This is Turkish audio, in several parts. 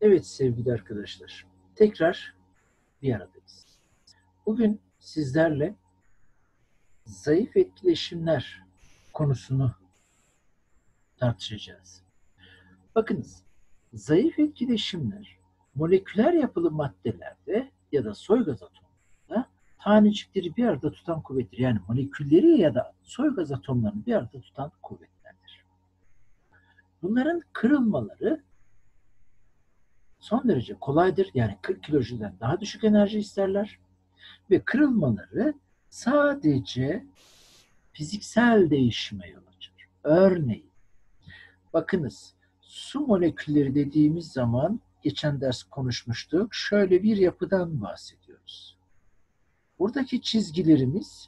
Evet sevgili arkadaşlar, tekrar bir aradayız. Bugün sizlerle zayıf etkileşimler konusunu tartışacağız. Bakınız, zayıf etkileşimler moleküler yapılı maddelerde ya da soy gaz atomlarında tanecikleri bir arada tutan kuvvettir. Yani molekülleri ya da soy gaz atomlarını bir arada tutan kuvvetlerdir. Bunların kırılmaları son derece kolaydır. Yani 40 kilojülden daha düşük enerji isterler. Ve kırılmaları sadece fiziksel değişime yol açar. Örneğin, bakınız, su molekülleri dediğimiz zaman geçen ders konuşmuştuk. Şöyle bir yapıdan bahsediyoruz. Buradaki çizgilerimiz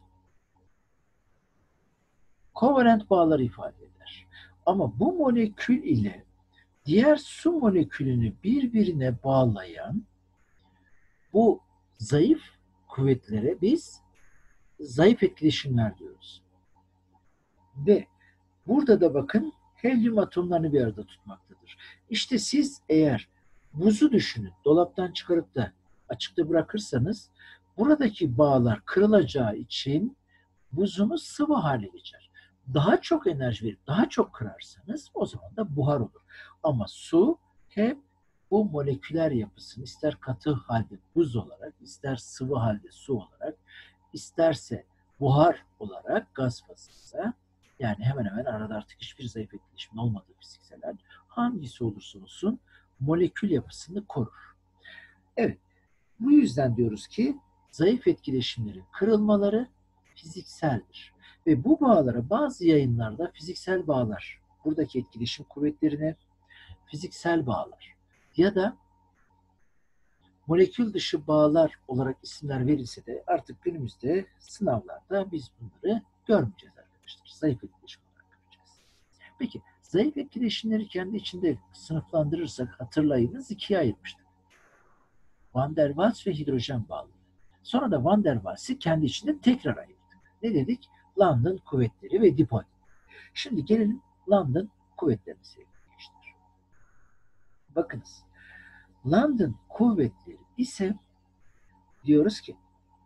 kovalent bağları ifade eder. Ama bu molekül ile diğer su molekülünü birbirine bağlayan bu zayıf kuvvetlere biz zayıf etkileşimler diyoruz. Ve burada da bakın helyum atomlarını bir arada tutmaktadır. İşte siz eğer buzu düşünün, dolaptan çıkarıp da açıkta bırakırsanız buradaki bağlar kırılacağı için buzunuz sıvı hale geçer. Daha çok enerji verip daha çok kırarsanız o zaman da buhar olur. Ama su hep bu moleküler yapısını ister katı halde buz olarak, ister sıvı halde su olarak, isterse buhar olarak gaz fazında, yani hemen hemen arada artık hiçbir zayıf etkileşimin olmadığı fizikseler hangisi olursa olsun molekül yapısını korur. Evet, bu yüzden diyoruz ki zayıf etkileşimlerin kırılmaları fizikseldir. Ve bu bağlara bazı yayınlarda fiziksel bağlar, buradaki etkileşim kuvvetlerine fiziksel bağlar ya da molekül dışı bağlar olarak isimler verilse de artık günümüzde sınavlarda biz bunları görmeyeceğiz arkadaşlar. Zayıf etkileşim olarak göreceğiz. Peki zayıf etkileşimleri kendi içinde sınıflandırırsak hatırlayınız ikiye ayırmıştık. Van der Waals ve hidrojen bağlı. Sonra da Van der Waals'i kendi içinde tekrar ayırdık. Ne dedik? London kuvvetleri ve dipol. Şimdi gelelim London kuvvetlerine sevgili gençler. Bakınız. London kuvvetleri ise diyoruz ki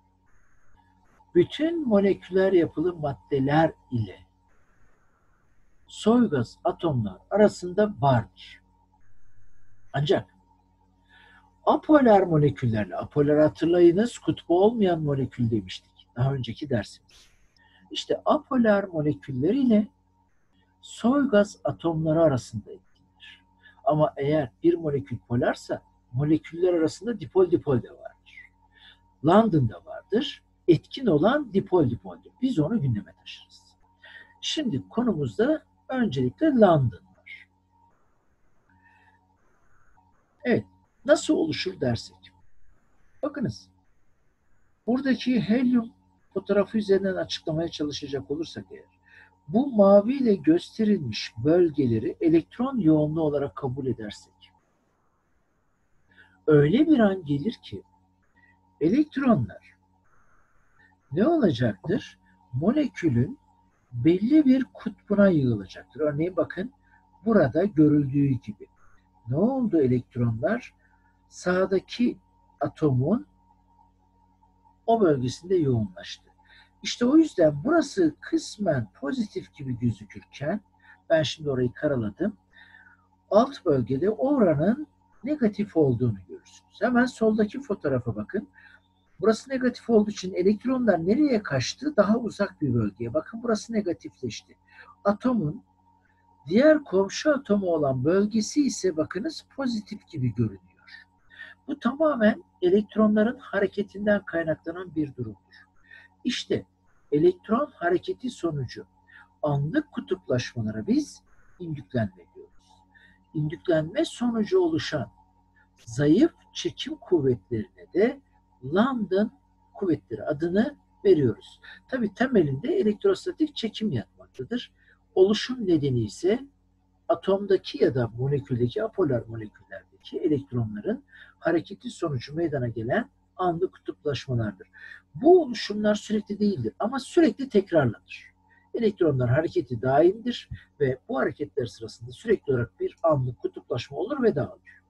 bütün moleküler yapılı maddeler ile soy gaz atomlar arasında vardır. Ancak apolar moleküllerle, apolar hatırlayınız kutbu olmayan molekül demiştik daha önceki dersimiz. İşte apolar moleküller ile soy gaz atomları arasında etkilenir. Ama eğer bir molekül polarsa moleküller arasında dipol dipol de vardır. London'da vardır. Etkin olan dipol dipoldür. Biz onu gündeme taşırız. Şimdi konumuzda öncelikle London var. Evet. Nasıl oluşur dersek. Bakınız. Buradaki helyum fotoğrafı üzerinden açıklamaya çalışacak olursak eğer, bu mavi ile gösterilmiş bölgeleri elektron yoğunluğu olarak kabul edersek, öyle bir an gelir ki elektronlar ne olacaktır? Molekülün belli bir kutbuna yığılacaktır. Örneğin bakın burada görüldüğü gibi. Ne oldu elektronlar? Sağdaki atomun o bölgesinde yoğunlaştı. İşte o yüzden burası kısmen pozitif gibi gözükürken ben şimdi orayı karaladım. Alt bölgede oranın negatif olduğunu görürsünüz. Hemen soldaki fotoğrafa bakın. Burası negatif olduğu için elektronlar nereye kaçtı? Daha uzak bir bölgeye. Bakın burası negatifleşti. Atomun diğer komşu atomu olan bölgesi ise bakınız pozitif gibi görünüyor. Bu tamamen elektronların hareketinden kaynaklanan bir durumdur. İşte elektron hareketi sonucu anlık kutuplaşmalara biz indüklenme diyoruz. İndüklenme sonucu oluşan zayıf çekim kuvvetlerine de London kuvvetleri adını veriyoruz. Tabii temelinde elektrostatik çekim yatmaktadır. Oluşum nedeni ise atomdaki ya da moleküldeki apolar moleküllerdeki elektronların hareketi sonucu meydana gelen anlık kutuplaşmalardır. Bu oluşumlar sürekli değildir ama sürekli tekrarlanır. Elektronlar hareketi daimdir ve bu hareketler sırasında sürekli olarak bir anlık kutuplaşma olur ve dağılır.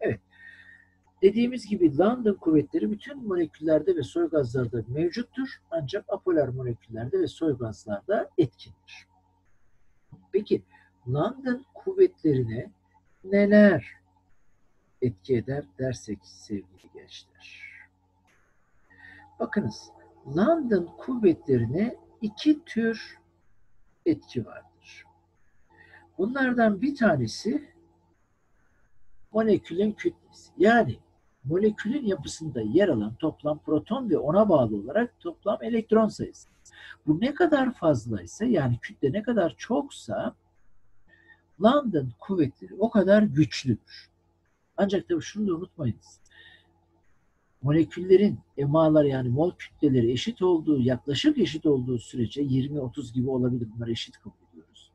Evet. Dediğimiz gibi London kuvvetleri bütün moleküllerde ve soy gazlarda mevcuttur. Ancak apolar moleküllerde ve soy gazlarda etkindir. Peki London kuvvetlerine neler etki eder dersek sevgili gençler. Bakınız, London kuvvetlerine iki tür etki vardır. Bunlardan bir tanesi molekülün kütlesi. Yani molekülün yapısında yer alan toplam proton ve ona bağlı olarak toplam elektron sayısı. Bu ne kadar fazlaysa, yani kütle ne kadar çoksa London kuvvetleri o kadar güçlüdür. Ancak tabii şunu da unutmayınız. Moleküllerin emalar, yani mol kütleleri eşit olduğu, yaklaşık eşit olduğu sürece 20-30 gibi olabilir. Bunları eşit kabul ediyoruz.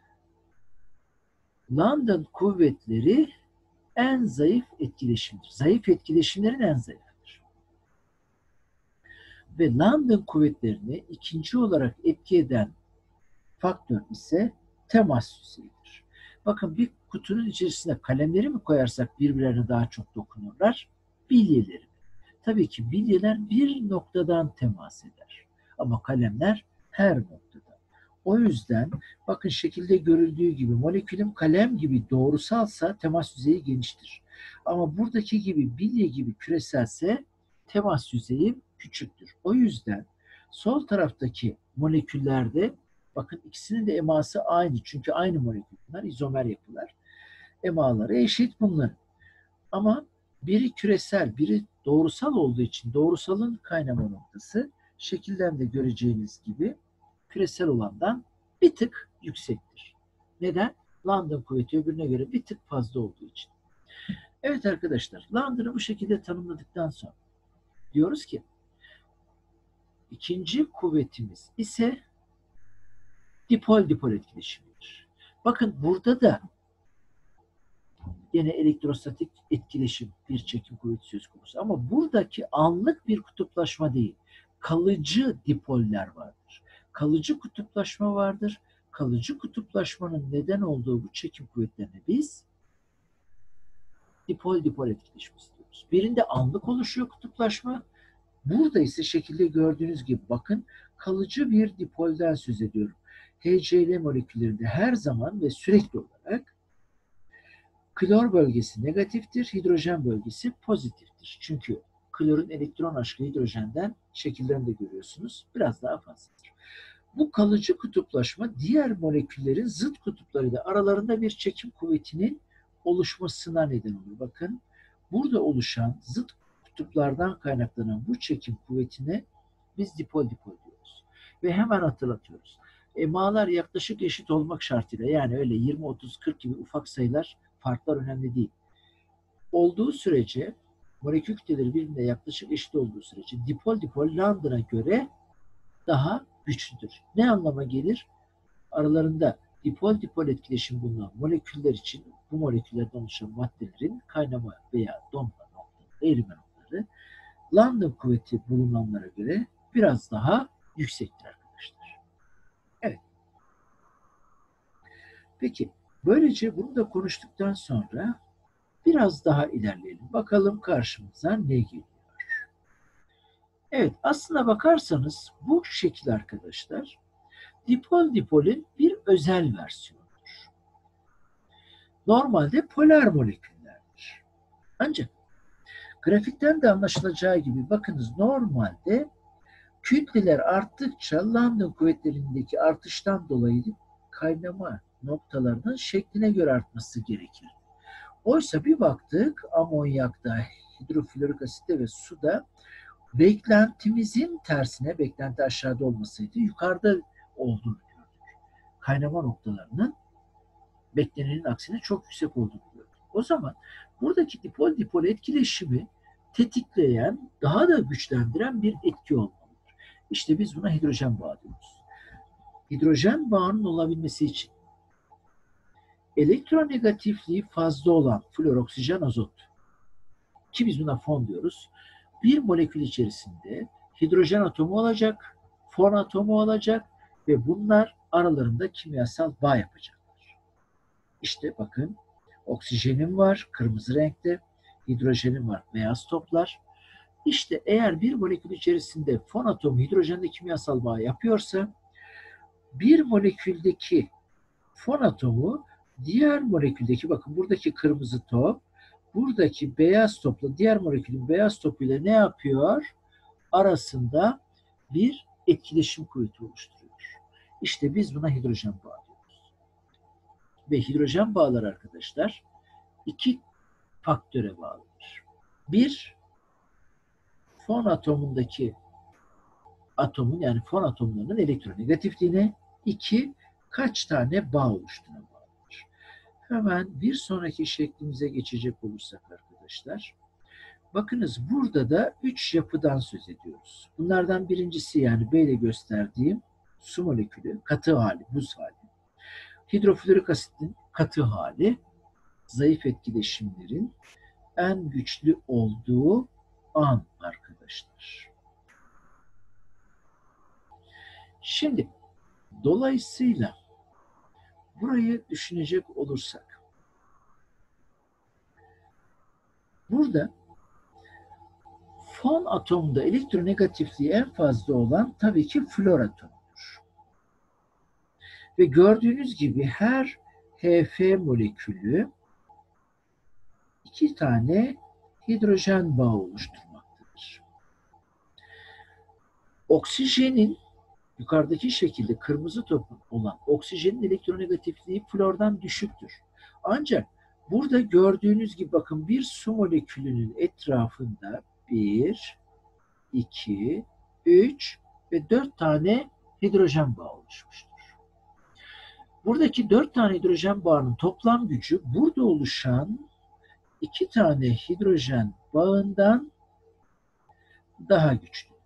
London kuvvetleri en zayıf etkileşimdir. Zayıf etkileşimlerin en zayıfıdır. Ve London kuvvetlerini ikinci olarak etki eden faktör ise temas yüzeyidir. Bakın, bir kutunun içerisine kalemleri mi koyarsak birbirlerine daha çok dokunurlar? Bilyeleri mi? Tabii ki bilyeler bir noktadan temas eder. Ama kalemler her noktada. O yüzden bakın, şekilde görüldüğü gibi molekülüm kalem gibi doğrusalsa temas yüzeyi geniştir. Ama buradaki gibi bilye gibi küreselse temas yüzeyi küçüktür. O yüzden sol taraftaki moleküllerde bakın, ikisinin de eması aynı. Çünkü aynı molekül bunlar, izomer yapılar. Emaları eşit bunların. Ama biri küresel, biri doğrusal olduğu için doğrusalın kaynama noktası şekilden de göreceğiniz gibi küresel olandan bir tık yüksektir. Neden? London kuvveti öbürüne göre bir tık fazla olduğu için. Evet arkadaşlar, London'ı bu şekilde tanımladıktan sonra diyoruz ki ikinci kuvvetimiz ise dipol-dipol etkileşimidir. Bakın, burada da yine elektrostatik etkileşim, bir çekim kuvveti söz konusu. Ama buradaki anlık bir kutuplaşma değil, kalıcı dipoller vardır. Kalıcı kutuplaşma vardır. Kalıcı kutuplaşmanın neden olduğu bu çekim kuvvetlerine biz dipol-dipol etkileşmesi diyoruz. Birinde anlık oluşuyor kutuplaşma. Burada ise şekilde gördüğünüz gibi bakın, kalıcı bir dipolden söz ediyorum. HCl moleküllerinde her zaman ve sürekli olarak klor bölgesi negatiftir, hidrojen bölgesi pozitiftir. Çünkü klorun elektron aşkı hidrojenden, şekillerini de görüyorsunuz, biraz daha fazladır. Bu kalıcı kutuplaşma diğer moleküllerin zıt kutuplarıyla aralarında bir çekim kuvvetinin oluşmasına neden olur. Bakın, burada oluşan zıt kutuplardan kaynaklanan bu çekim kuvvetine biz dipol-dipol diyoruz. Ve hemen hatırlatıyoruz. Emalar yaklaşık eşit olmak şartıyla, yani öyle 20, 30, 40 gibi ufak sayılar, farklar önemli değil. Olduğu sürece, molekül kütleleri birbirine yaklaşık eşit olduğu sürece dipol-dipol London'a göre daha güçlüdür. Ne anlama gelir? Aralarında dipol-dipol etkileşim bulunan moleküller için bu moleküllerden oluşan maddelerin kaynama veya donma noktaları, erime noktaları London kuvveti bulunanlara göre biraz daha yüksektir arkadaşlar. Evet. Peki, böylece bunu da konuştuktan sonra biraz daha ilerleyelim. Bakalım karşımıza ne geliyor? Evet, aslına bakarsanız bu şekil arkadaşlar, dipol-dipolün bir özel versiyonudur. Normalde polar moleküllerdir. Ancak grafikten de anlaşılacağı gibi bakınız, normalde kütleler arttıkça London kuvvetlerindeki artıştan dolayı kaynama noktalarının şekline göre artması gerekir. Oysa bir baktık, amonyakta, hidroflorik asitte ve suda beklentimizin tersine, beklenti aşağıda olmasaydı yukarıda olduğunu gördük. Kaynama noktalarının beklenenin aksine çok yüksek olduğunu gördük. O zaman buradaki dipol-dipol etkileşimi tetikleyen, daha da güçlendiren bir etki olmalıdır. İşte biz buna hidrojen bağı diyoruz. Hidrojen bağının olabilmesi için elektronegatifliği fazla olan flor, oksijen, azot, ki biz buna fon diyoruz, bir molekül içerisinde hidrojen atomu olacak, fon atomu olacak ve bunlar aralarında kimyasal bağ yapacaklar. İşte bakın, oksijenim var kırmızı renkte, hidrojenim var, beyaz toplar. İşte eğer bir molekül içerisinde fon atomu hidrojenle kimyasal bağ yapıyorsa bir moleküldeki fon atomu diğer moleküldeki, bakın buradaki kırmızı top buradaki beyaz topla diğer molekülün beyaz topuyla ne yapıyor? Arasında bir etkileşim kuvveti oluşturuyor. İşte biz buna hidrojen bağı diyoruz. Ve hidrojen bağları arkadaşlar iki faktöre bağlıdır. Bir, fon atomundaki atomun, yani fon atomlarının elektronegatifliğine, iki, kaç tane bağ oluştuğuna bağlıdır. Hemen bir sonraki şeklimize geçecek olursak arkadaşlar, bakınız burada da 3 yapıdan söz ediyoruz. Bunlardan birincisi, yani B ile gösterdiğim su molekülü, katı hali, buz hali. Hidroflorik asitin katı hali, zayıf etkileşimlerin en güçlü olduğu an arkadaşlar. Şimdi dolayısıyla burayı düşünecek olursak, burada fon atomunda elektronegatifliği en fazla olan tabii ki flor atomudur. Ve gördüğünüz gibi her Hf molekülü 2 tane hidrojen bağı oluşturmaktadır. Oksijenin, yukarıdaki şekilde kırmızı top olan oksijenin elektronegatifliği flordan düşüktür. Ancak burada gördüğünüz gibi bakın bir su molekülünün etrafında 1, 2, 3 ve 4 tane hidrojen bağı oluşmuştur. Buradaki 4 tane hidrojen bağının toplam gücü burada oluşan 2 tane hidrojen bağından daha güçlüdür.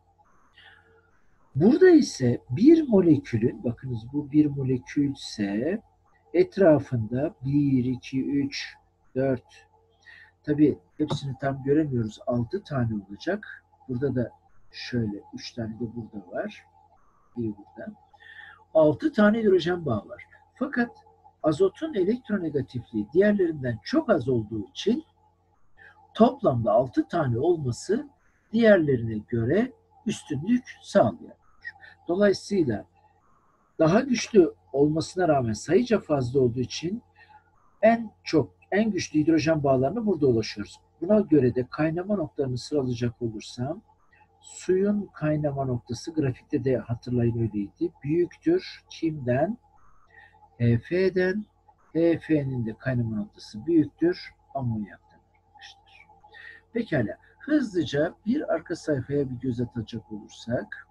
Burada ise bir molekülün, bakınız bu bir molekülse etrafında 1, 2, 3, 4, tabii hepsini tam göremiyoruz, 6 tane olacak. Burada da şöyle 3 tane de burada var. Bir burada. 6 tane hidrojen bağı var. Fakat azotun elektronegatifliği diğerlerinden çok az olduğu için toplamda 6 tane olması diğerlerine göre üstünlük sağlıyor. Dolayısıyla daha güçlü olmasına rağmen sayıca fazla olduğu için en güçlü hidrojen bağlarına burada ulaşıyoruz. Buna göre de kaynama noktalarını sıralayacak olursam, suyun kaynama noktası grafikte de hatırlayın öyleydi. Büyüktür kimden? Hf'den. Hf'nin de kaynama noktası büyüktür amonyaktan arkadaşlar. Pekala. Hızlıca bir arka sayfaya bir göz atacak olursak,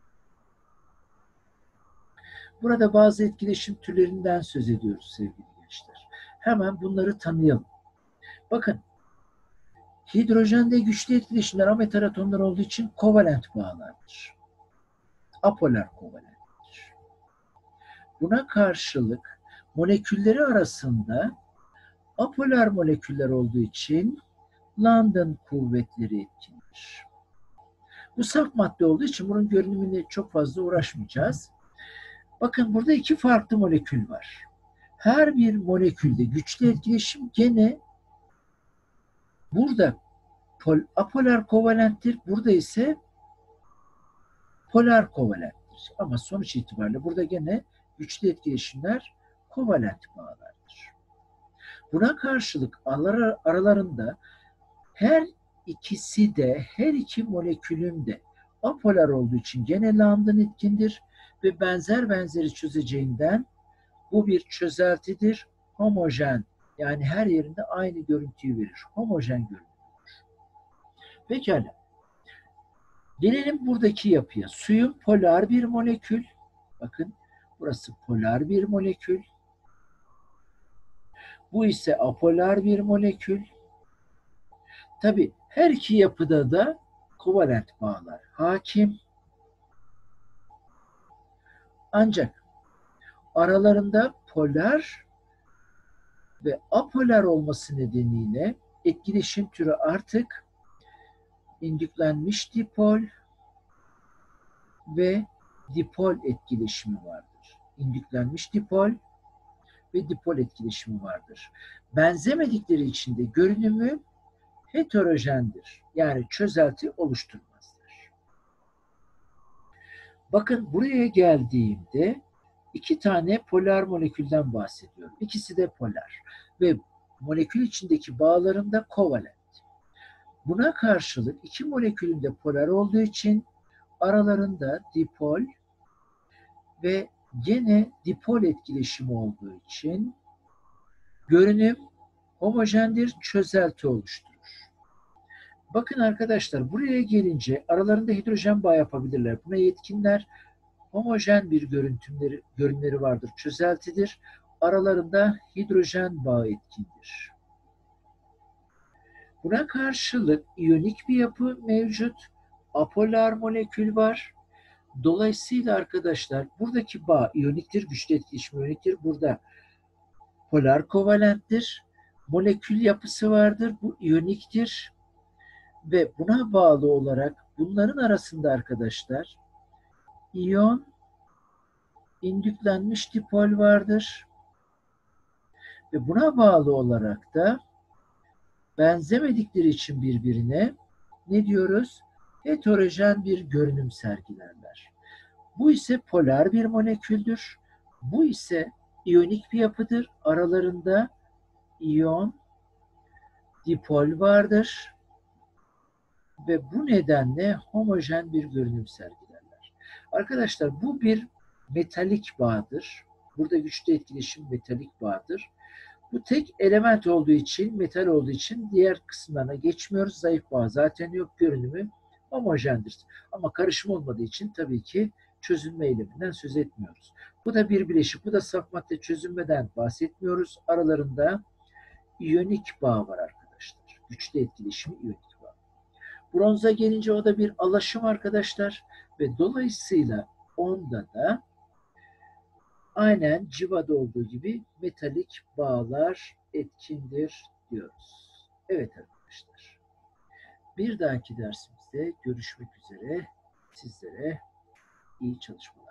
burada bazı etkileşim türlerinden söz ediyoruz sevgili gençler. Hemen bunları tanıyalım. Bakın, hidrojende güçlü etkileşimler ametal atomlar olduğu için kovalent bağlardır. Apolar kovalenttir. Buna karşılık molekülleri arasında apolar moleküller olduğu için London kuvvetleri etkindir. Bu saf madde olduğu için bunun görünümüne çok fazla uğraşmayacağız. Bakın burada 2 farklı molekül var. Her bir molekülde güçlü etkileşim gene burada apolar kovalenttir. Burada ise polar kovalenttir. Ama sonuç itibariyle burada gene güçlü etkileşimler kovalent bağlardır. Buna karşılık aralarında her ikisi de, her iki molekülün de apolar olduğu için gene London etkindir ve benzeri çözeceğinden bu bir çözeltidir. Homojen, yani her yerinde aynı görüntüyü verir. Homojen görüntüdür. Pekala. Gelelim buradaki yapıya. Suyun polar bir molekül. Bakın burası polar bir molekül. Bu ise apolar bir molekül. Tabii her iki yapıda da kovalent bağlar hakim. Ancak aralarında polar ve apolar olması nedeniyle etkileşim türü artık indüklenmiş dipol ve dipol etkileşimi vardır. İndüklenmiş dipol ve dipol etkileşimi vardır. Benzemedikleri için de görünümü heterojendir. Yani çözelti oluşturmazlar. Bakın buraya geldiğimde iki tane polar molekülden bahsediyorum. İkisi de polar ve molekül içindeki bağlarım da kovalent. Buna karşılık iki molekülün de polar olduğu için aralarında dipol ve gene dipol etkileşimi olduğu için görünüm homojendir, çözelti oluşturur. Bakın arkadaşlar buraya gelince aralarında hidrojen bağı yapabilirler. Buna yetkinler. Homojen bir görünümleri vardır, çözeltidir. Aralarında hidrojen bağı etkindir. Buna karşılık iyonik bir yapı mevcut. Apolar molekül var. Dolayısıyla arkadaşlar buradaki bağ iyoniktir, güçlü etkileşim iyoniktir. Burada polar kovalenttir. Molekül yapısı vardır. Bu iyoniktir. Ve buna bağlı olarak bunların arasında arkadaşlar iyon indüklenmiş dipol vardır. Ve buna bağlı olarak da benzemedikleri için birbirine ne diyoruz? Heterojen bir görünüm sergilerler. Bu ise polar bir moleküldür. Bu ise iyonik bir yapıdır. Aralarında iyon, dipol vardır ve bu nedenle homojen bir görünüm sergilerler. Arkadaşlar bu bir metalik bağdır. Burada güçlü etkileşim metalik bağdır. Bu tek element olduğu için, metal olduğu için diğer kısımlarına geçmiyoruz. Zayıf bağ zaten yok, görünümü homojendir. Ama karışım olmadığı için tabii ki çözünme eyleminden söz etmiyoruz. Bu da bir bileşik, bu da saf madde çözünmeden bahsetmiyoruz. Aralarında iyonik bağ var arkadaşlar. Güçlü etkileşimi iyonik bağ. Bronza gelince o da bir alaşım arkadaşlar ve dolayısıyla onda da aynen civada olduğu gibi metalik bağlar etkindir diyoruz. Evet arkadaşlar. Bir dahaki dersimizde görüşmek üzere. Sizlere iyi çalışmalar.